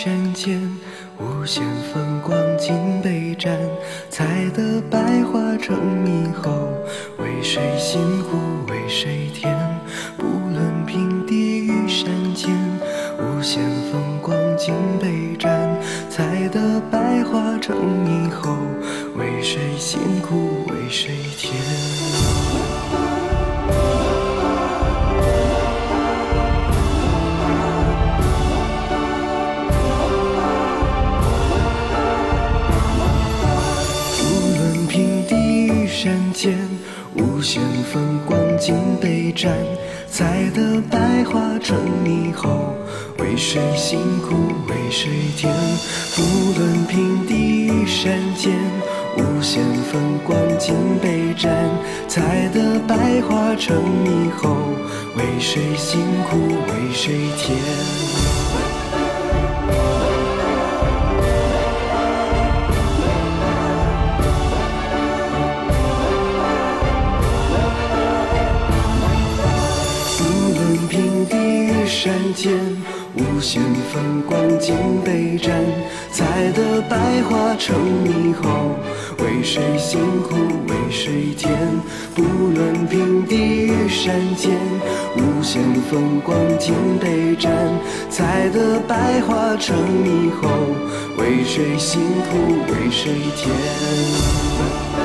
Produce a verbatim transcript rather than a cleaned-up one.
山间，无限风光尽被占，采得百花成猕猴。为谁辛苦为谁甜？不论平地与山间，无限风光尽被占，采得百花成猕猴。为谁辛苦为谁甜？山间无限风光尽被占，采得百花成猕猴。为谁辛苦为谁甜？不论平地与山间，无限风光尽被占，采得百花成猕猴。为谁辛苦为谁甜？平地与山间，无限风光尽被占，采得百花成猕猴。为谁辛苦为谁甜？不论平地与山间，无限风光尽被占，采得百花成猕猴。为谁辛苦为谁甜？